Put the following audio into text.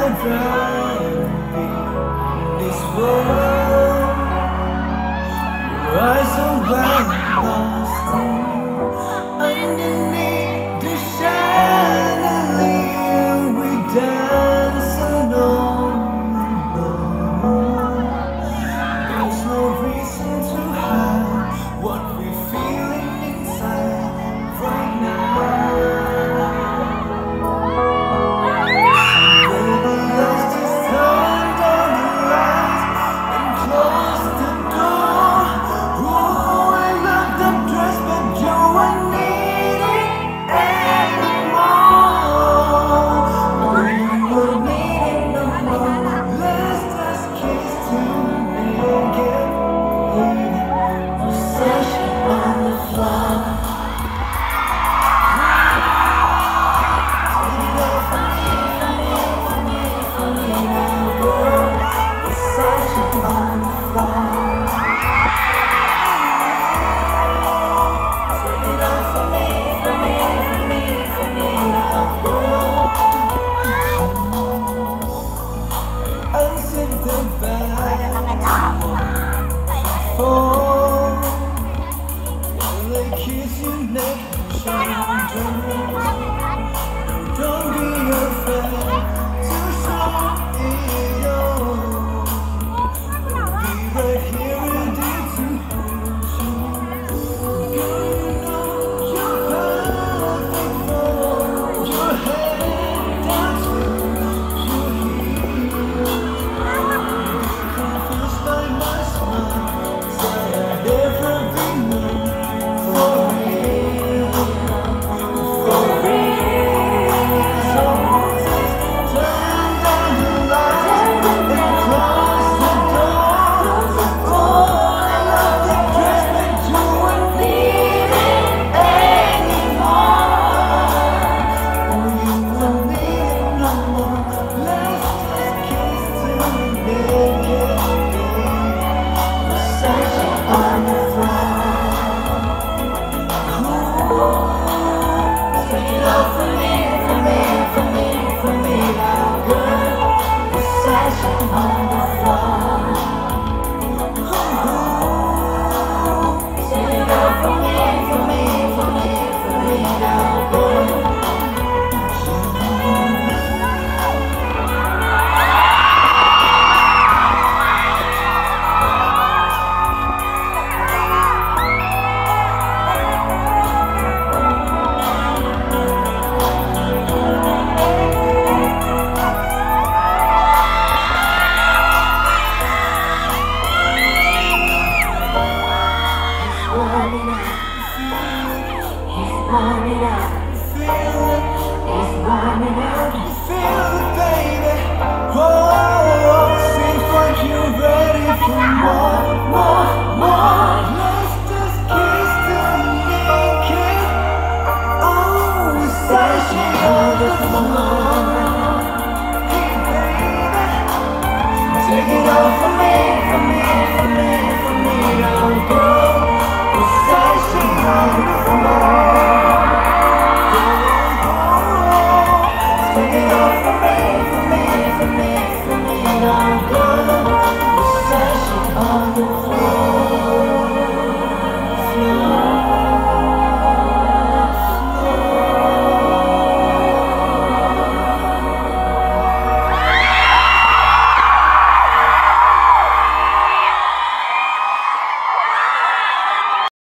rather be in this world. Your eyes are well lost underneath the chandelier. We dance alone. There's no reason to hide what we're feeling inside right now. Don't be afraid to show it all. Be right here ready to hold you. Girl, you know you're perfect for your head down to your heels. Confused by my smile, said I'd never be known for real. For real. For me, girl, we're on the floor.